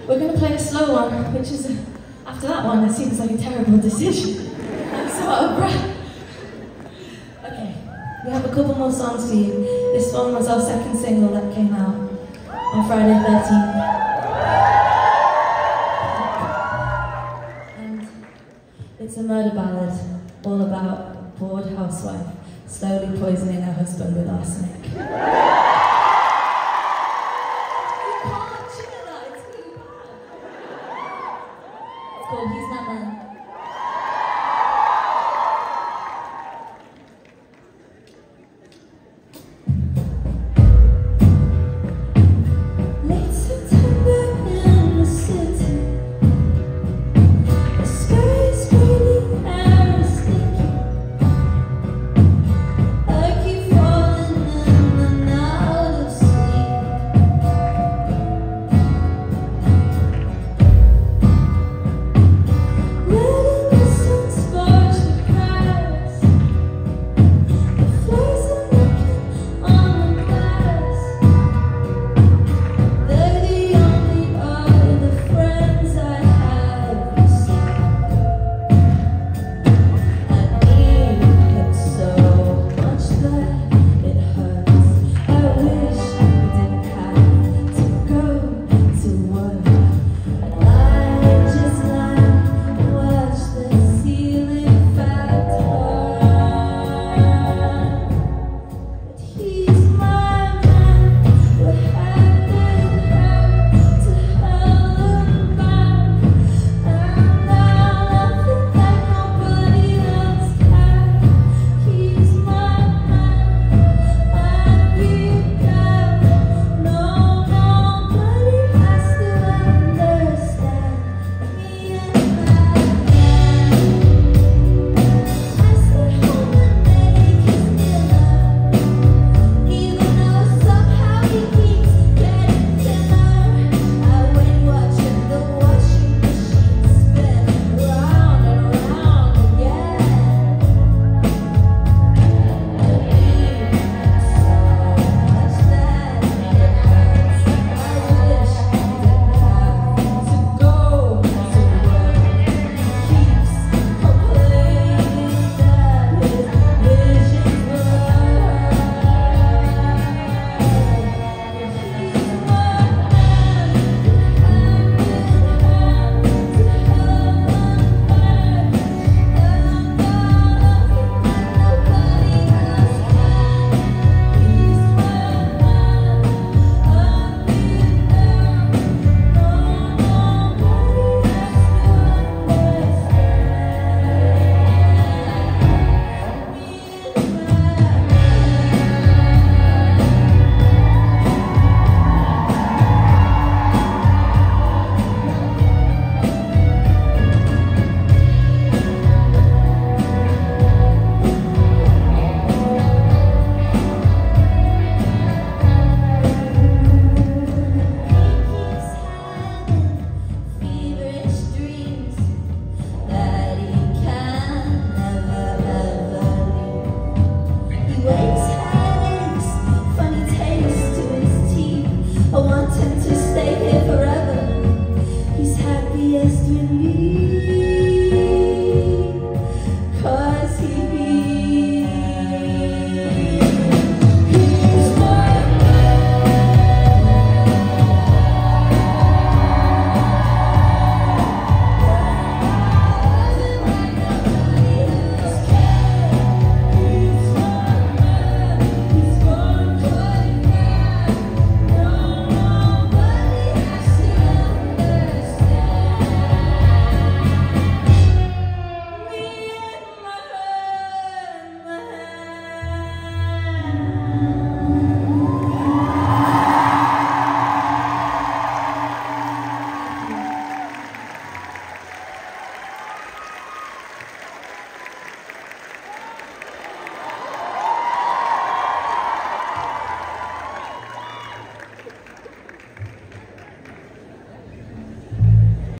we're going to play a slow one, which is, after that one, it seems like a terrible decision. I'm so out of breath. Okay, we have a couple more songs for you. This one was our second single that came out on Friday 13th. And it's a murder ballad, all about a bored housewife slowly poisoning her husband with arsenic.